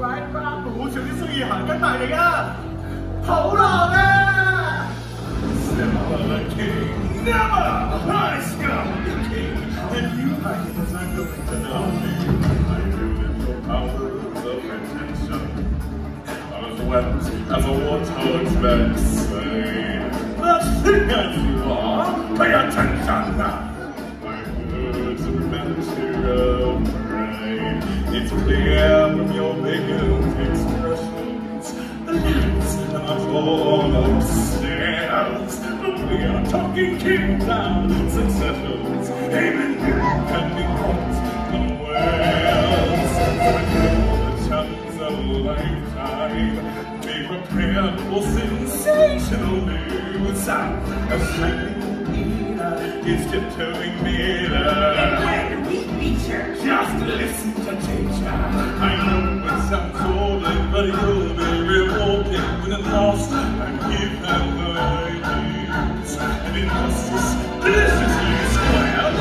right back，好似啲衰嘢行緊埋嚟啊！好狼啊 ！Simba the king, never! I scum the king, and you, my kids, are going to know me. I knew that your powers of attention are as wet as a warthog's backside. But thing as you are, pay attention now. My words are meant to pride. It's clear from your vacant expressions. The lights are not all upstairs, but we are talking kingdoms and successions. Even you can be caught unawares. For the chance of a lifetime, be prepared for sensational news. A shining leader is tiptoeing nearer. And where do we reach her? Just listen to teacher. I know it sounds sordid, but you'll be rewarded when at last and give her the ideas. And injustice deliciously squared.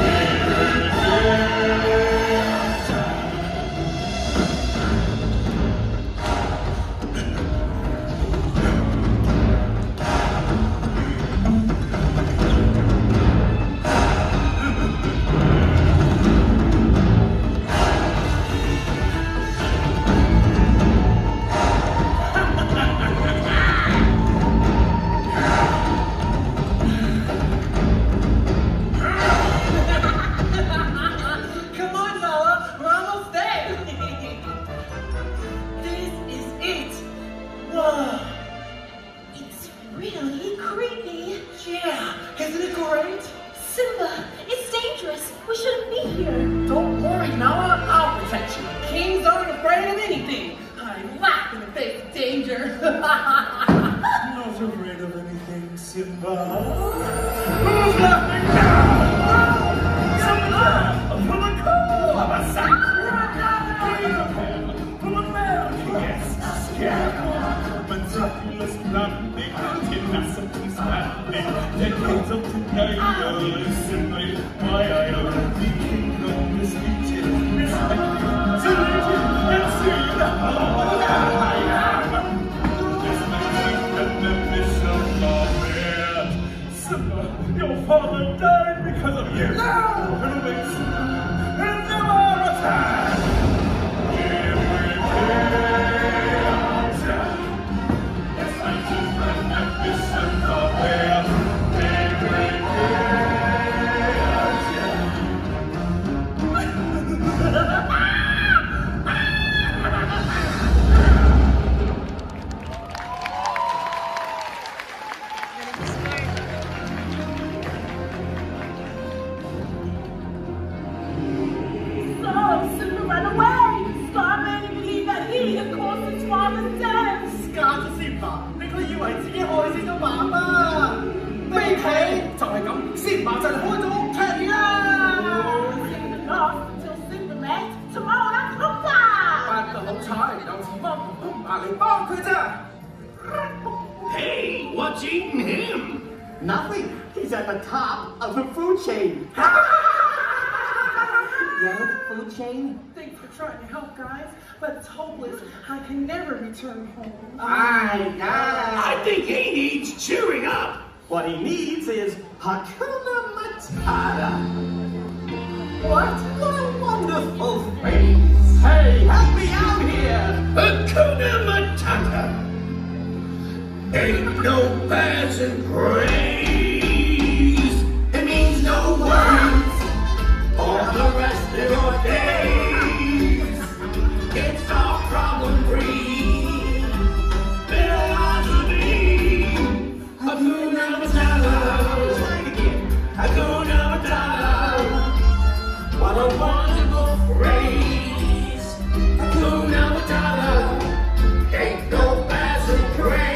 Hey, what's eating him? Nothing. He's at the top of the food chain. Yellow food chain? Thanks for trying to help, guys, but it's hopeless. I can never return home. I think he needs cheering up. What he needs is Hakuna Matata. What a wonderful phrase. Hey, help me out here. Hakuna Matata. Ain't no passing praise. It means no worries for the rest of your days. It's all problem free. Philosophy. Hakuna Matata. Try it again. Hakuna Matata. What a wonderful phrase. Hakuna Matata. Ain't no passing praise.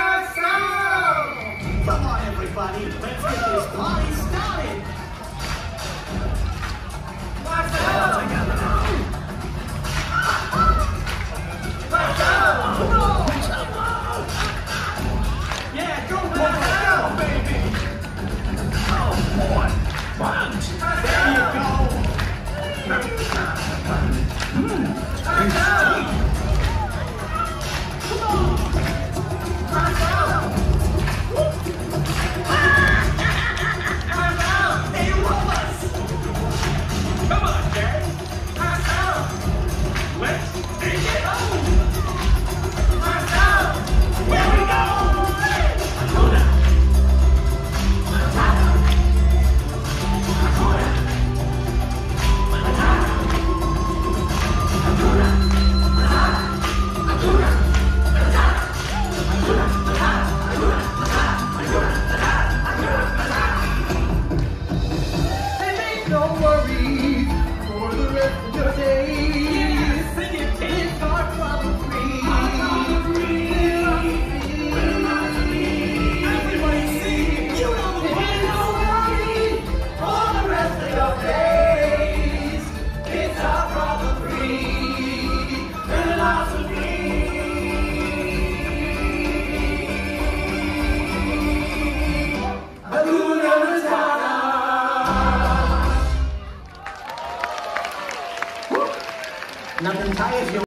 Come on, everybody, let's get this party started. no worries for the rest of your days. Yeah, sing it, It's our problem free. Everybody sing. You know the Ain't no worries for the rest of your days. It's our problem free philosophy. Hakuna Matata. Nothing tires you.